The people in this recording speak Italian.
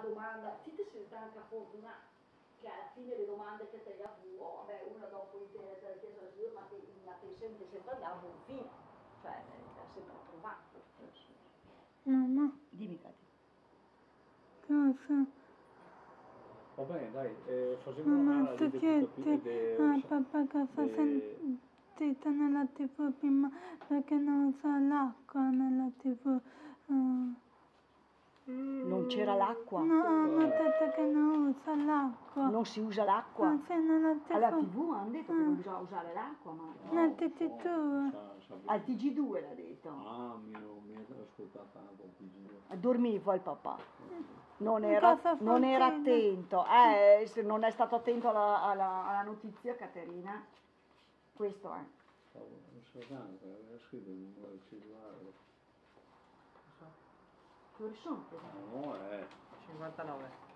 domanda, ti sei anche fortunata che alla fine le domande che te le avuto, vabbè, una dopo te le chiesto la signora, ma te sempre andato un fine, cioè te l'ha sempre trovato. Mamma, Dimmi Katia. cosa? Va bene, dai, facciamo Mamma, una tu chiedi papà che fa sentita nella TV prima perché non usa l'acqua nella TV. Non c'era l'acqua? No, mi ha detto che non usa l'acqua. Non si usa l'acqua? Sì, nella TV. Alla TV hanno detto che non bisogna usare l'acqua, ma... Nel TG2. Al TG2 l'ha detto. Ah, mi ha ascoltato tanto il TG2. Dormiva il papà. Non Cosa era facendo? attento. Se non è stato attento alla notizia, Caterina. Questo è. Stavo osservando, aveva scritto il numero del cellulare. Che ore sono? No, 59.